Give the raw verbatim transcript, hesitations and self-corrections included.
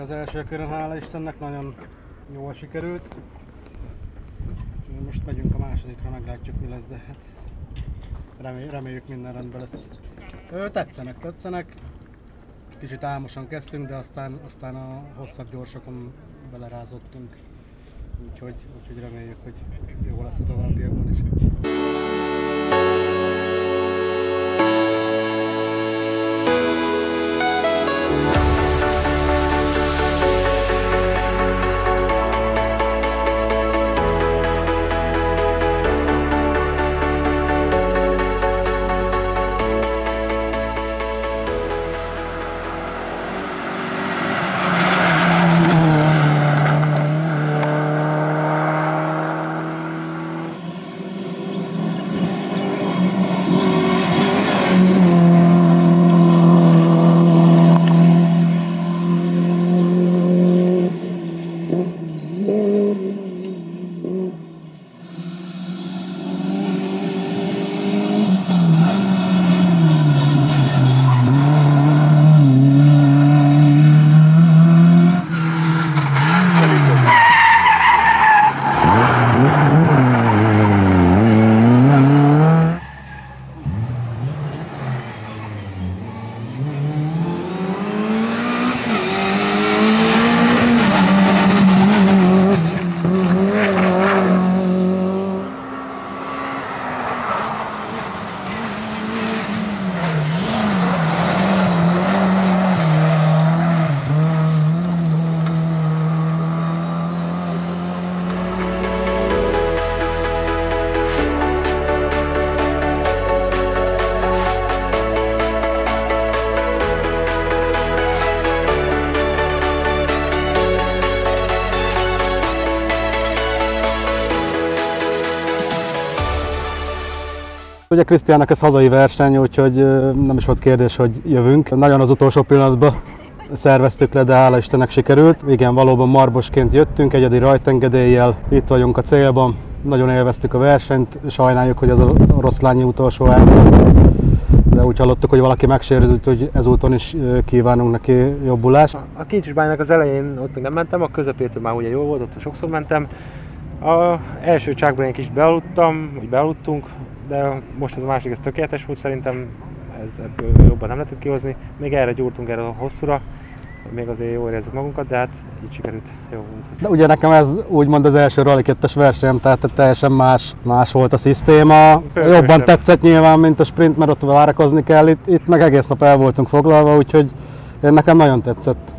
az első körön, hála Istennek, nagyon jól sikerült. Most megyünk a másodikra, meglátjuk mi lesz, de hát remély, reméljük minden rendben lesz. Ö, tetszenek, tetszenek. Kicsit álmosan kezdtünk, de aztán, aztán a hosszabb gyorsakon belerázottunk. Úgyhogy, úgyhogy reméljük, hogy jó lesz a továbbiakban is. Ugye Krisztiánnak ez hazai verseny, úgyhogy nem is volt kérdés, hogy jövünk. Nagyon az utolsó pillanatban szerveztük le, de hála Istennek sikerült. Igen, valóban marbosként jöttünk, egyedi rajtengedéllyel, itt vagyunk a célban. Nagyon élveztük a versenyt, sajnáljuk, hogy az a Oroszlányi utolsó elmúlt. De úgy hallottuk, hogy valaki megsérült, hogy ezúton is kívánunk neki jobbulást. A Kincsisbánynak az elején ott még nem mentem, a közepétől már ugye jó volt, ott sokszor mentem. Az első csákban egy kicsit bealudtam, vagy bealudtunk, de most ez a másik, ez tökéletes volt szerintem, ez ebből jobban nem lehetett kihozni. Még erre gyúrtunk, erre a hosszúra, még azért jól érezzük magunkat, de hát így sikerült, jó volt. De ugye nekem ez úgymond az első Rally kettes versenyem, tehát teljesen más, más volt a szisztéma. Pörgősebb. Jobban tetszett nyilván, mint a sprint, mert ott várakozni kell, itt, itt meg egész nap el voltunk foglalva, úgyhogy nekem nagyon tetszett.